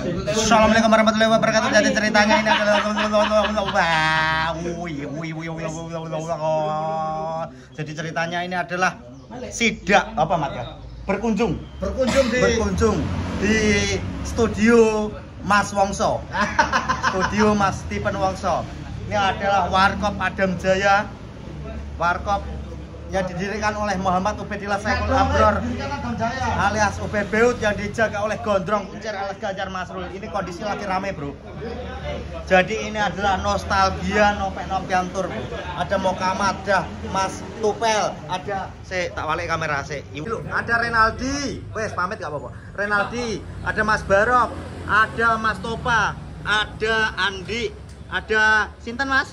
Assalamualaikum warahmatullahi wabarakatuh. Jadi ceritanya ini adalah jadi ceritanya ini adalah sidak apa Mat ya? Berkunjung di studio Mas Wongso. Studio Mas Stephen Wongso. Ini adalah Warkop Adam Jaya. Warkop yang didirikan oleh Muhammad Ubedillah Saiful Abror alias Ube Beut, yang dijaga oleh Gondrong Kuncir alias Ganjar Masrul. Ini kondisi lagi rame bro. Jadi ini adalah nostalgia nopian tur. Ada Mokamat, ada Mas Tupel, ada tak balik kamera ada Renaldi, wes pamit gak apa-apa. Renaldi, ada Mas Barok, ada Mas Topa, ada Andi, ada Sinten Mas?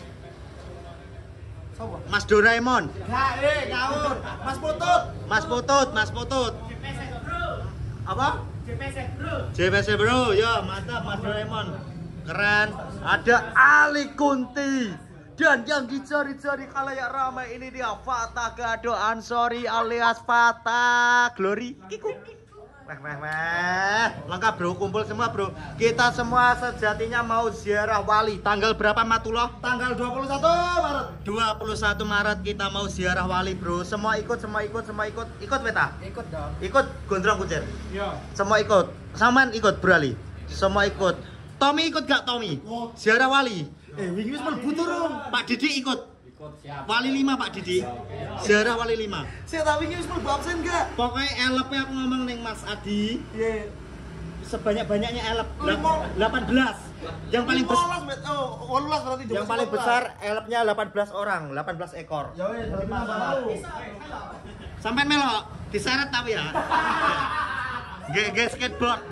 Mas Doraemon. Ngawur. Mas Putut. Apa? JPC Bro. JPC Bro, ya mantap Mas Doraemon. Keren. Ada Ali Kunti. Dan yang dicari-cari khalayak ramai ini dia Fatah Gado Ansori alias Fatah Glory. Kiku. Lengkap bro, kumpul semua bro. Kita semua sejatinya mau ziarah wali. Tanggal berapa Matullah? Tanggal 21 Maret. 21 Maret kita mau ziarah wali bro. Semua ikut. Ikut Weta? Ikut dong. Ikut Gondrong Kuncir? Iya. Semua ikut. Saman ikut Brali? Semua ikut. Tommy ikut gak Tommy? Ziarah wali. Wingi wis mlebu turun. Pak Didi ikut. Siap. Wali 5 Pak Didi. Ziarah wali 5. Saya tahu wingi wis mlebu absen gak? Pokoknya elep aku ngomong ning Mas Adi. Iya. Sebanyak-banyaknya elep 18. Yang paling besar 18 berarti. yang paling besar elepnya 18 orang, 18 ekor. Ya wes, berarti tahu. Sampai melok diseret tapi ya. Skateboard.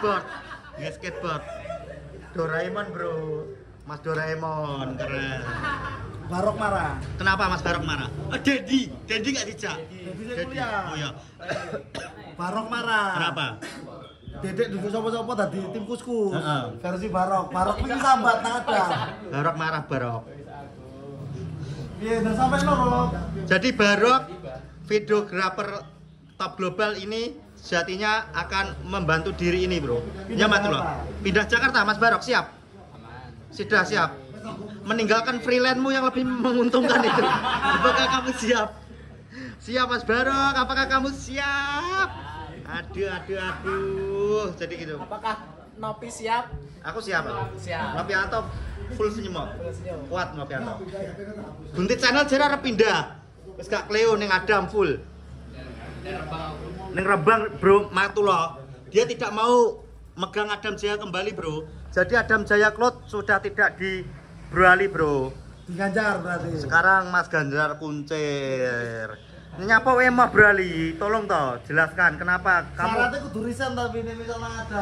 Doraemon bro. Mas Doraemon keren. Barok marah. Kenapa Mas Barok marah? Dedi gak dijak. Dedi kuliah. Oh iya. Barok marah. Kenapa? Dedek duduk sopo-sopo tadi tim kuskus. Heeh. Versi Barok. Barok iki sambat nang ada. Barok marah Barok. Iya, dan sampai loro. Jadi Barok videografer top global ini sejatinya akan membantu diri ini bro. Ya Matullah. Pindah Jakarta Mas Barok siap? Sudah siap. Meninggalkan freelance-mu yang lebih menguntungkan itu. Apakah kamu siap? Siap Mas Barok, apakah kamu siap? Aduh. Jadi gitu. Apakah Nopi siap? Aku siap. Siap. Nopianto full senyum. senyum. Kuat Nopianto. Buntit channel jare arep pindah. Wis gak Cleo ning Adam full. Ning Rembang bro Matullah. Dia tidak mau megang Adam Jaya kembali bro. Jadi Adam Jaya Cloud sudah tidak di Brali bro. Di Ganjar berarti. Sekarang Mas Ganjar Kuncir. Nyapa wae mah Brali, tolong toh jelaskan kenapa kamu. Syaratnya kudu resign tapi ini misalnya ada.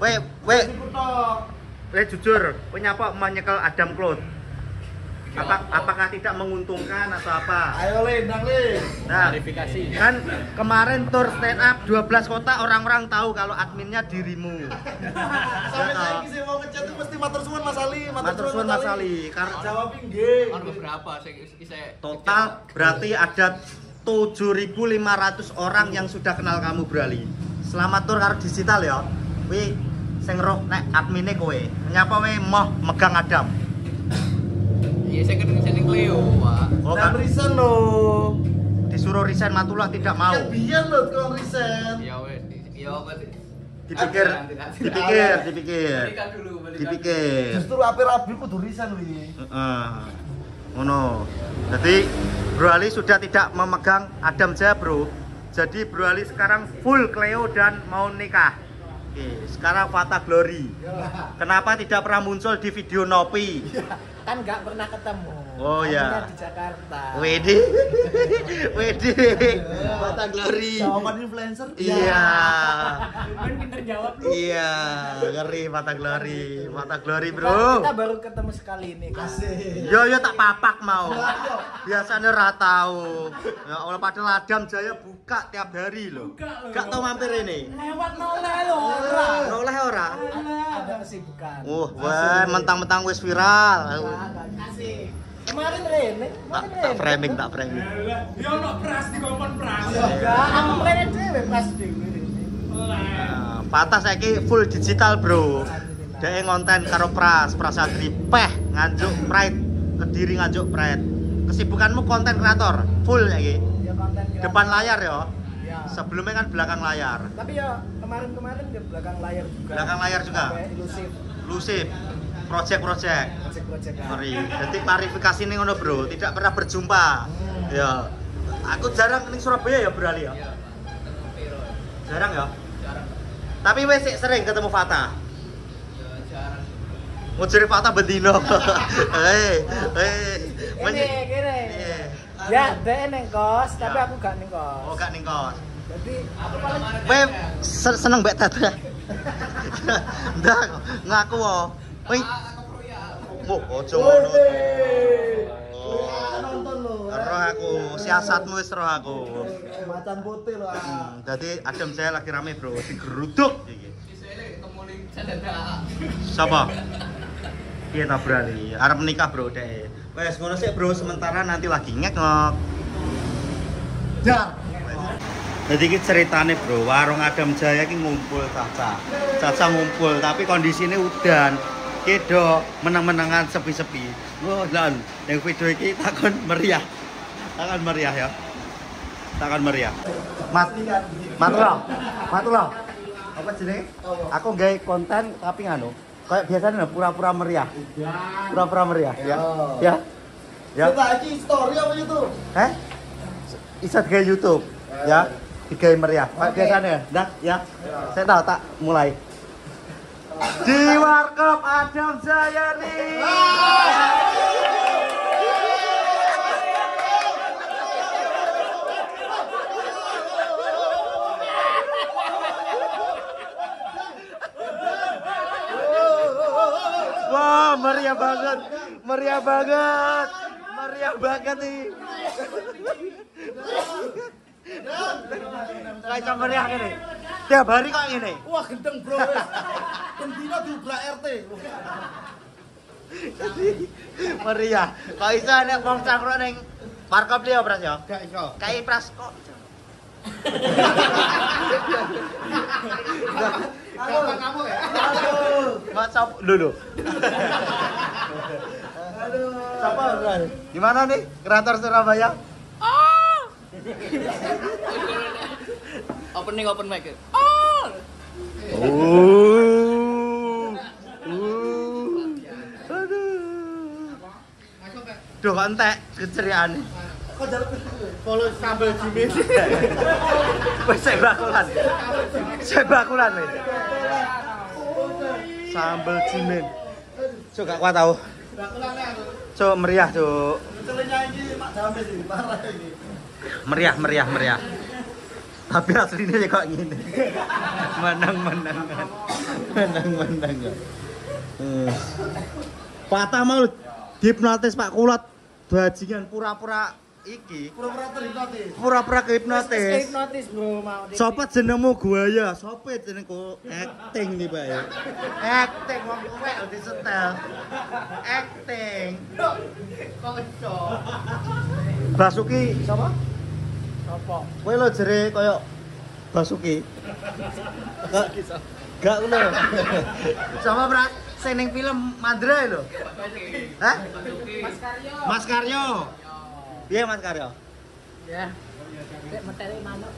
Jujur, kowe nyapa menyekel Adam Cloud. Apakah tidak menguntungkan atau apa? Ayo Lendang Le. Nah, Verifikasi. kan kemarin tour stand up 12 kota orang-orang tahu kalau adminnya dirimu. Sampai saya sih mau ngechat tuh mesti matur suwun Mas Ali, Matur suwun Mas Ali. Karena jawab nggih. Kan beberapa saya total berarti ada 7.500 orang yang sudah kenal kamu Brali. Selamat tur karo digital ya. Kuwi sing roh nek admine kowe. Nyapa wae moh megang Adam. iya saya kan sending Cleo, Pak. Oh, Dan kan resign lo. disuruh resign Matullah tidak mau. Kan biar lo kau resign. Iya wes. Iya apa sih? Dipikir. Balikan dulu. Dipikir. Justru api-api kudu resign wi. Ngono. Jadi Bro Ali sudah tidak memegang Adam Jaya bro. Jadi Bro Ali sekarang full Cleo dan mau nikah. Oke, sekarang Fatah Glory. Kenapa tidak pernah muncul di video Nopi? Kan nggak pernah ketemu. Oh ya. Di Jakarta. Wede. Fatah Glory. Jawaban influencer. Iya. Kan pinter jawab lu. Iya, ngeri Fatah Glory bro. Kita baru ketemu sekali ini kan. Asik. Yo tak papak mau. Biasanya ora tahu. Ya Allah padahal Adam Jaya buka tiap hari loh. Gak tau mampir ini. Lewat noleh lo. Noleh ora. Ada kesibukan. Wah, mentang-mentang wis viral. Kasih. Kemarin Rene. Tak framing. Ya ono pras di kompon pras. Enggak, aku Rene dhewe pas dhewe. Fatah saiki full digital, Bro. Dhek ngonten karo Prasatri peh nganjuk Pride, Kediri nganjuk Pride. Kesibukanmu konten kreator full saiki. Ya konten kreator. Depan layar ya. Ya. Sebelumnya kan belakang layar. Tapi ya kemarin di belakang layar juga. Belakang layar juga. Sampai ilusif. Lusif. Project. Project ya. Mari. Jadi klarifikasi nih ngono, Bro. Tidak pernah berjumpa. Ya. Aku jarang ning Surabaya ya berali ya. Jarang ya? Jarang. Tapi wes sering ketemu Fatah. Ya jarang. Ngujuri Fatah bendino. Gini. Iya. Ya, dia neng kos, tapi Ya. aku gak neng kos. Oh, gak ning kos. Jadi Aku paling Kowe seneng mbek Tata. Ndak ngaku wae. Wih, oh, ojo ngono. Nonton lo. Roh aku, siasatmu wis roh aku. Macan putih lo. Jadi Adem saya lagi rame, Bro, digeruduk iki. isine ketemu ning Jalenda. Siapa? Iya tak berani. Arep menikah, Bro, deh. Wes ngono sih, Bro, sementara nanti lagi ngek-ngek. Jar. Jadi ini ceritanya, Bro, warung Adam Jaya ini ngumpul Caca ngumpul, tapi kondisinya udan kedo menang-menangan sepi-sepi. Wah, dan yang video ini takkan meriah ya, takkan meriah. Matullah. Apa jenis? Aku gawe konten tapi nganu, kayak biasanya pura-pura meriah. Ya. Kita iki story apa YouTube? Bisa gawe YouTube, ya. Digawe meriah. Kayak biasanya, dah ya. Saya tahu tak mulai. Di Warkop Adam Jaya nih. Wah, meriah banget nih. Kayak meriah gini. Tiap hari kok gini. Wah, gendeng bro. Bendina diubrak RT. Meriah. Kok iso nek wong cangkruk ning Warkop dia Pras ya? Gak iso. Kayak Pras kok. Apa kamu ya? Mas sop dulu. Aduh. Siapa Pras? Gimana nih kreator Surabaya? Open mic. Aduh. Duh, kok entek keceriaan. Kok jalan follow sambal jimin. Wes sebakulan nih. Sambal cimin. Cuk gak kuat tau. Cuk meriah, Cuk. Celenya ini Mak Jamil sih, marah ini. Meriah. Tapi aslinya kok gini. Menang. Patah mau dihipnotis Pak Kulot. Bajingan pura-pura iki. Pura-pura terhipnotis. Pura-pura kehipnotis. hipnotis bro mau. Sopo jenengmu gua sopo jenengku acting nih, Pak ya. Acting wong kowe disetel. Acting. Kocok. Basuki sapa? Apa? Kowe lho jere koyo Basuki. Gak ngono. Sama Pras, sing ning film Mandra lho. Hah? Mas Karyo. Piye Mas Karyo? Ya. Dek meteli manuk.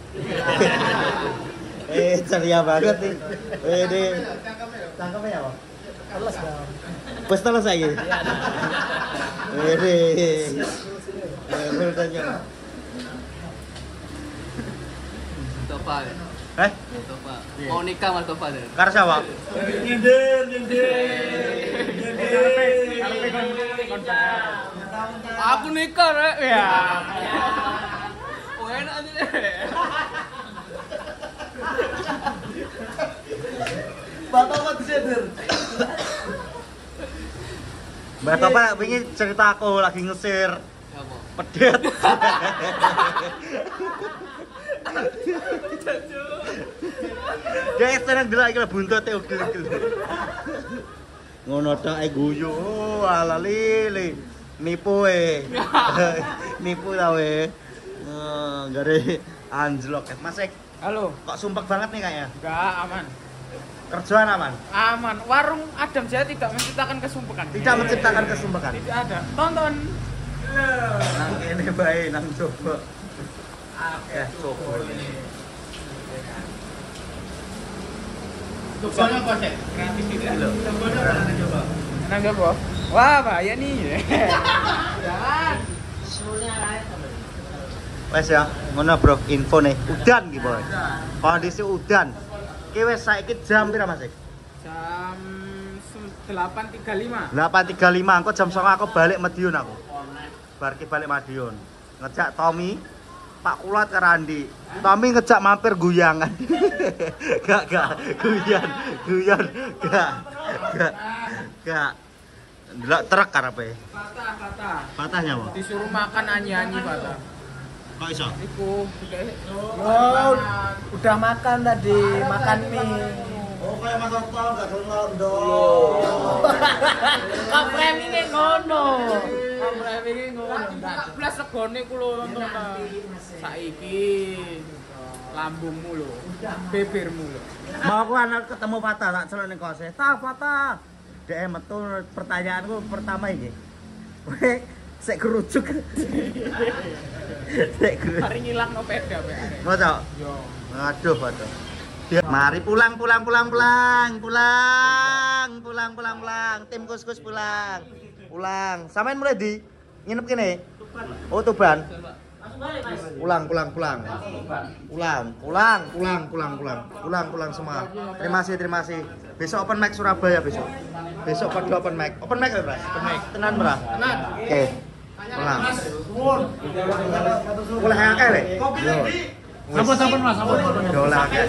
Ceria banget nih. Wede. Cangkemnya apa? Teles dong. Wes teles saiki. Wede. Tanya. Topa. Eh? Topa. Mau nikah Mas Topa deh. Karo sapa? Nyindir. Aku nikah rek. Ya. Oh enak aja deh. Bapak apa disindir? Mbak Topa wingi cerita aku lagi ngesir Apa? pedet. Dia seneng delok iki buntute ugel-ugel. Ngono tok guyu. Oh, ala lili. Nipu Nipu ta we. Gare anjlok. Mas Ek, Halo. kok sumpek banget nih kayaknya. Enggak aman. Kerjaan aman. Aman. Warung Adam Jaya tidak menciptakan kesumpekan. Tidak menciptakan kesumpekan. Tidak ada. Tonton. Nang kene bae nang coba. Ya, coba. Cobanya apa sih? Kreatif tidak lho. Coba. Nang coba. Wah, bahaya nih. Jangan. Wes ya, ngono bro, info nih. Udan iki, Boy. Kondisi udan. Ki wis saiki jam pira, Mas? Jam 8.35. 8.35, engko jam 09.00 aku balik Madiun aku. Bar ki balik Madiun. Ngejak Tommy, Pak Kulot karo Andi. Tommy ngejak mampir guyangan. Gak, guyon. Gak. Ndelok truk karepe. Patah. Patahnya apa? Disuruh makan anyi-anyi patah. Kok iso? Iku Oh, udah makan tadi, makan mie. Oh, kayak Mas Otto enggak londo. Kapremine ngono. Kapremine ngono. 14 regane ku lho nonton. Saiki lambungmu lho, bibirmu lho. Mau aku anak ketemu Fatah tak celuk ning kose. Fatah. Dek metu pertanyaanku pertama iki. Kowe sik kerucuk. Mari ngilangno peda bae. Foto. Yo. Aduh. Mari pulang. Tim kus-kus pulang. Sampean mulai di nginep kene? Oh, Tuban. Pulang semua. Terima kasih. Besok open mic Surabaya besok. Besok pada open mic. Open mic ya, Bras? Open mic. Tenan, Bra? Tenan. Oke. Pulang. Boleh akeh le? Sampun Mas, sampun. Boleh akeh.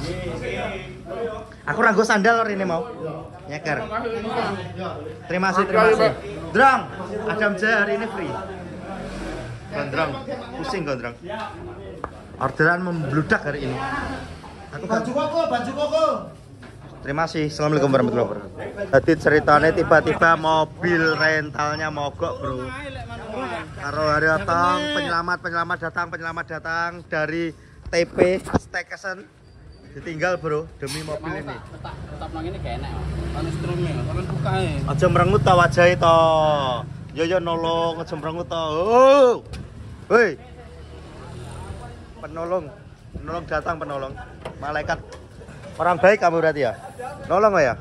Aku ranggo sandal lor ini mau. Nyeker. Terima kasih. Drong, Adam Jaya hari ini free. Gondrong, pusing gondrong. Orderan membludak hari ini. Aku Baju koko. Terima kasih. Assalamualaikum warahmatullahi wabarakatuh. Jadi ceritanya tiba-tiba mobil rentalnya mogok, bro. Karo Haryotong, penyelamat datang dari TP Staycation. Ditinggal, bro, demi mobil ini. Tetap nang ngene gak enak. Ono strumnya, sampean bukae. Aja merengut ta wajahe to. Yo nolong, aja merengut to. Oh. Hei. Penolong datang. Malaikat. Orang baik kamu berarti ya? Nolong ya?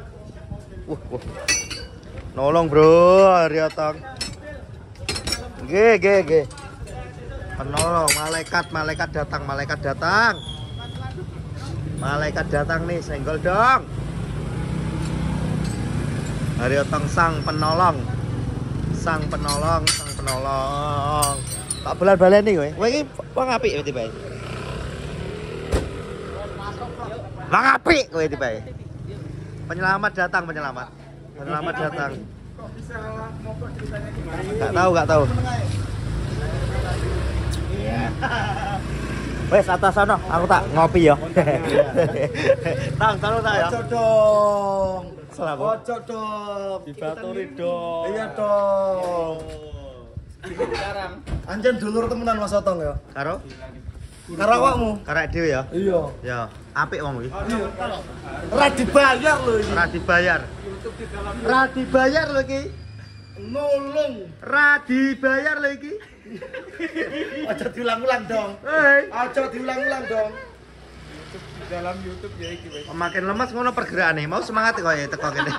Nolong, bro, Haryotong. G. Penolong, malaikat datang nih, senggol dong. Haryotong sang penolong. Tak balen nih kowe. Kowe iki wong apik tiba-tiba. Wong apik kowe tiba-tiba. Penyelamat datang. Kok bisa mogok ceritanya gimana? Gak tahu. Wes atas sana, aku tak ngopi ya. Tang ya. Ojo dong. Selaku. Ojo dong. Dibaturi dong. Iya dong. Sekarang Anjen dulur temenan Mas Otong ya. Karo awakmu. karek dhewe ya. Iya. Ya, apik wong iki. Ora dibayar lho iki. Ra dibayar lho iki. Nolong. Ra dibayar lho iki. Aja diulang-ulang dong. Hei, Aja diulang-ulang dong. di dalam YouTube ya iki wis. makin lemas ngono pergerakane. Mau semangat kok ya teko kene.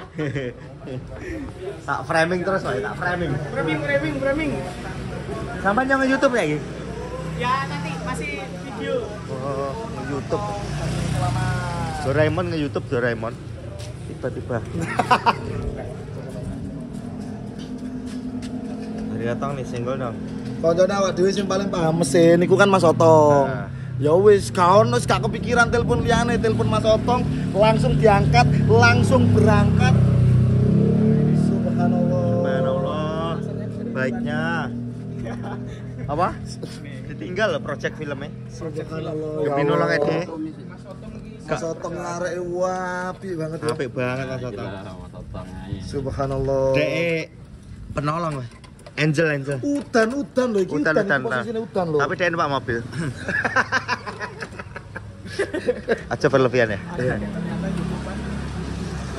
Tak framing terus wae, tak framing. Framing. Sampai yang YouTube ya iki? Ya nanti masih video. Oh, nge-YouTube. Doraemon nge-YouTube Doraemon. Tiba-tiba. Haryotong nih senggol dong. Koncone awak dhewe sing paling paham mesin niku kan Mas Otong. Nah. Ya wis, gak kepikiran telepon liyane, telepon Mas Otong langsung diangkat, langsung berangkat. Subhanallah. Baiknya. Apa? Ditinggal loh project filmnya. Subhanallah. Demi nolong Ede. Mas Otong arek wapi banget ya. Apik banget Mas Otong. Subhanallah. Dek penolong lah. Angel. Udan lho iki. Udan. Posisine udan lho. Tapi dia numpak mobil. Aja berlebihan ya.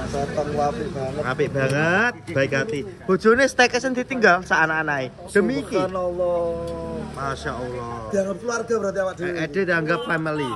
Sotong apik banget. Apik banget, baik hati. Bojone staycation ditinggal sak anak-anake. Demi iki. Subhanallah. Masya Allah. Dianggap keluarga berarti awak dhewe. Ede dianggap family.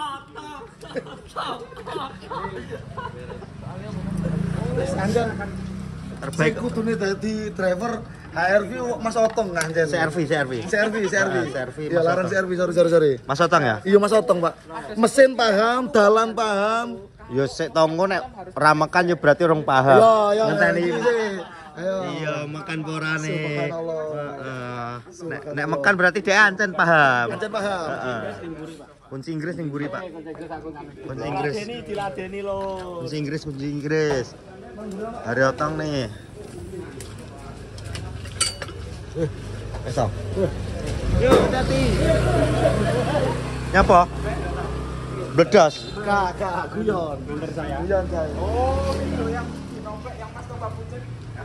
Anjan Terbaik. kudune dadi driver HRV Mas Otong anjen. CRV. CRV. Mas Iya, larang Otong. CRV, sorry. Mas Otong ya? Iya Mas Otong, Pak. Mesin paham, dalan paham. Yo sik tonggo nek ramekan yo berarti orang paham. Ya. Ngenteni. Ayo. Iya, makan porane. Subhanallah. Heeh. Nek makan berarti dia ancen paham. Anjen paham. Heeh. Kunci Inggris ning mburi, Pak. Kunci Inggris. Diladeni lho. Kunci Inggris. Hari Otong nih. Esok. Yo, hati. Nyapa? Bledos. Kakak guyon. Nomor saya. Guyon saya. Oh, itu yang dinompek yang Mas Topa Pucet.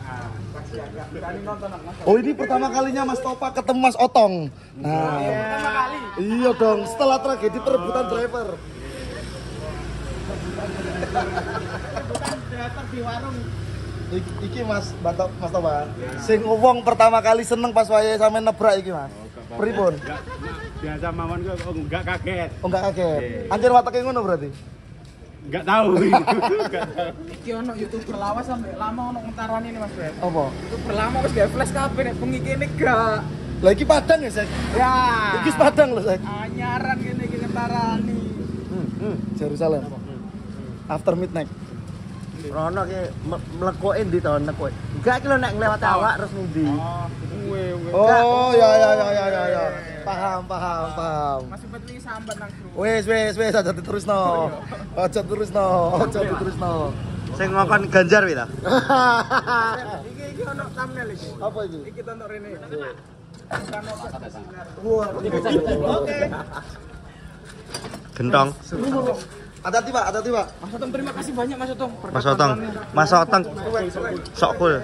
Oh, ini pertama kalinya Mas Topa ketemu Mas Otong. Nah, Pertama kali. iya dong, setelah tragedi perebutan driver. Bukan driver di warung. Iki Mas Topa. Sing wong pertama kali seneng pas wayahe sampe nebrak iki, Mas. Pripun? Biasa mawon kok enggak kaget. Oh, enggak kaget. Anjir watake ngono berarti. Enggak tahu. Iki ono YouTuber lawas sampai lama ono ngentarani ini Mas Bro. Apa? YouTuber lama wis gawe flash kabeh nek bengi kene gak. Lah iki Padang ya, Sek? Ya. Iki Padang lho, Sek. Anyaran kene iki ngentarani. Jerusalem. After midnight. Rono ki mlekoke ndi to nekoke. Enggak ki lho nek nglewat awak terus ngendi. Oh, ya. Paham. Masih penting sambat nang Bro. Wes, aja diterusno. Aja diterusno. Sing ngokon Ganjar wi ta? Iki ono thumbnail iki. Apa itu? Iki tonton rene. Wah, Oke. Gentong. hati-hati Pak. Mas Otong terima kasih banyak Mas Otong. Mas Otong. Sok cool.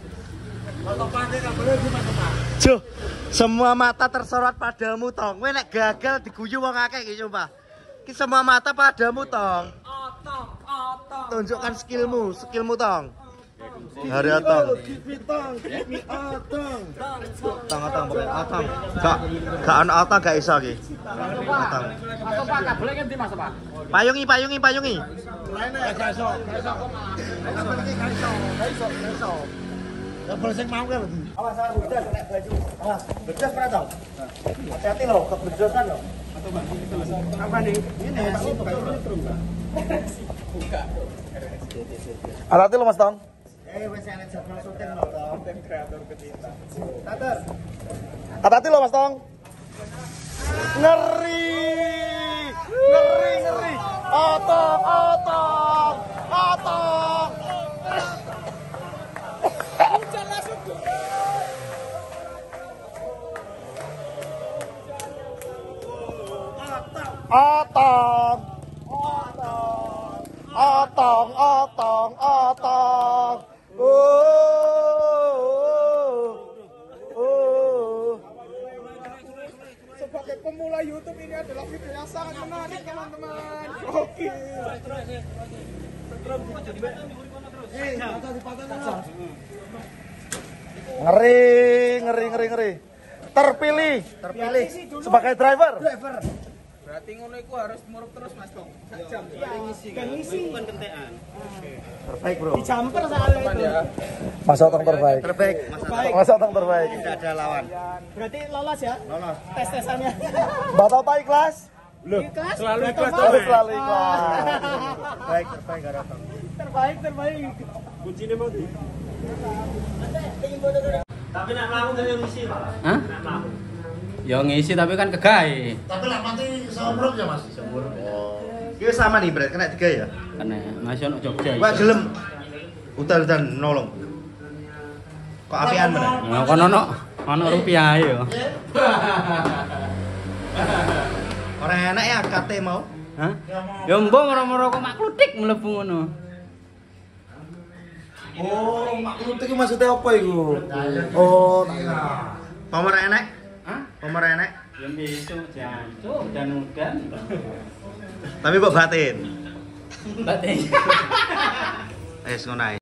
Jo, semua mata tersorot padamu tong. Kowe nek gagal diguyu wong akeh iki coba. Ki semua mata padamu tong. Otong. Tunjukkan skillmu tong. Hari Otong. Otong pokoknya Otong. Gak ana Otong gak iso iki. Otong. Mas Topa kabele ngendi Mas Topa? Payungi. Gak boleh sing mau kan lagi. Awas bedas nek baju. Awas, bedas pernah tau? Hati-hati loh, kebedasan loh. Apa nih? Ini hati-hati lo Mas Tong. Wis enek jadwal syuting lho, Konten kreator kecinta. Hati-hati lo Mas Tong. Ngeri. Otong. Hujan langsung tuh. Otong. Sebagai pemula YouTube ini adalah video yang sangat menarik teman-teman. Oke. Ngeri. Terpilih sebagai driver. Berarti ngono iku harus murup terus Mas Tong. Sak jam. Ngisi bukan kentekan. Terbaik, Bro. Dijamper soalnya itu. Mas Otong terbaik. Mas Otong terbaik. Tidak ada lawan. Berarti lolos ya? Lolos. Tes-tesannya. Mbak Topa ikhlas? Ikhlas? Selalu Betul, ikhlas, Mas. Topa. Selalu ikhlas. Terbaik Hari Otong. Terbaik. Kuncinya mau di. Tapi nek mlaku kene ngisi, Pak. Hah? Ya ngisi tapi kan kegawe. Tapi lah mati seumur ya Mas. Iki sama nih, Bret, kena 3 ya. Kena masih ono Jogja. Wah, gelem. Udan nolong. Kok apian bener? Nah, kono ono rupiah yo. Ora enak ya kate mau. Hah? Ya mbok moro-moro kok mak klutik mlebu ngono. Oh, Mak Klutik maksudnya apa iku? Oh, Nomor enek? Hah? Nomor enek. Ya besok jancuk dan Tapi kok batin. batin. Wis ngono ae.